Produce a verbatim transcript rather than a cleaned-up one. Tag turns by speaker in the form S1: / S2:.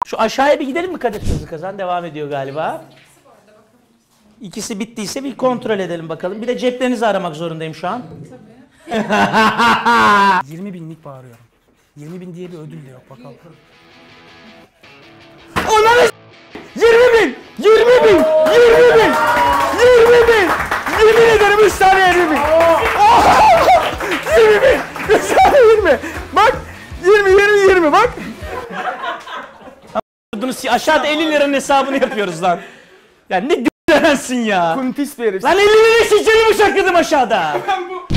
S1: Şu aşağıya bir gidelim mi Kadir? Hızlı kazan devam ediyor galiba. İkisi bittiyse bir kontrol edelim bakalım. Bir de ceplerinizi aramak zorundayım şu an. Tabii.
S2: yirmi binlik bağırıyorum. yirmi bin diye bir ödül de yok bakalım.
S1: Onları yirmi bin! yirmi bin! yirmi bin! yirmi bin! Yemin ederim üç tane yirmi bin! yirmi bin! üç tane yirmi! Bak! yirmi, yirmi, yirmi bak! Aşağıda elli liranın hesabını yapıyoruz lan. Ya ne d***lensin ya!
S2: Kuntis bir herif.
S1: Lan elli lira şişeli bıçakladım aşağıda!